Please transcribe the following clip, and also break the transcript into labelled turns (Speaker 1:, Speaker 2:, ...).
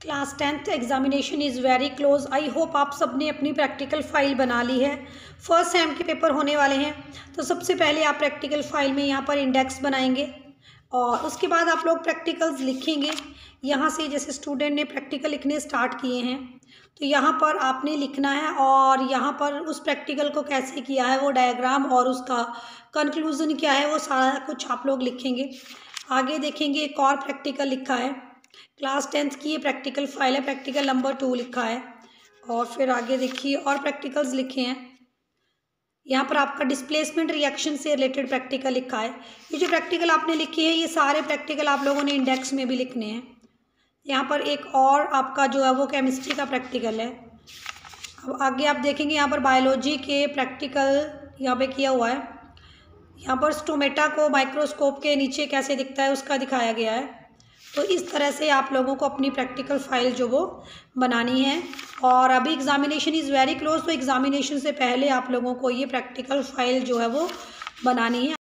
Speaker 1: Class 10th examination is very close. I hope आप सब ने अपनी प्रैक्टिकल फ़ाइल बना ली है। फर्स्ट सेम के पेपर होने वाले हैं, तो सबसे पहले आप प्रैक्टिकल फ़ाइल में यहाँ पर इंडेक्स बनाएंगे और उसके बाद आप लोग प्रैक्टिकल्स लिखेंगे। यहाँ से जैसे स्टूडेंट ने प्रैक्टिकल लिखने स्टार्ट किए हैं, तो यहाँ पर आपने लिखना है और यहाँ पर उस प्रैक्टिकल को कैसे किया है वो डायग्राम और उसका कंक्लूज़न क्या है वो सारा कुछ आप लोग लिखेंगे। आगे देखेंगे एक और प्रैक्टिकल लिखा है, क्लास 10th की ये प्रैक्टिकल फाइल है, प्रैक्टिकल नंबर 2 लिखा है। और फिर आगे देखिए और प्रैक्टिकल्स लिखे हैं। यहाँ पर आपका डिस्प्लेसमेंट रिएक्शन से रिलेटेड प्रैक्टिकल लिखा है। ये जो प्रैक्टिकल आपने लिखी है ये सारे प्रैक्टिकल आप लोगों ने इंडेक्स में भी लिखने हैं। यहाँ पर एक और आपका जो है वो केमिस्ट्री का प्रैक्टिकल है। अब आगे आप देखेंगे यहाँ पर बायोलॉजी के प्रैक्टिकल यहाँ पे किया हुआ है। यहाँ पर स्टोमेटा को माइक्रोस्कोप के नीचे कैसे दिखता है उसका दिखाया गया है। तो इस तरह से आप लोगों को अपनी प्रैक्टिकल फ़ाइल जो वो बनानी है। और अभी एग्ज़ामिनेशन इज़ वेरी क्लोज, तो एग्ज़ामिनेशन से पहले आप लोगों को ये प्रैक्टिकल फ़ाइल जो है वो बनानी है।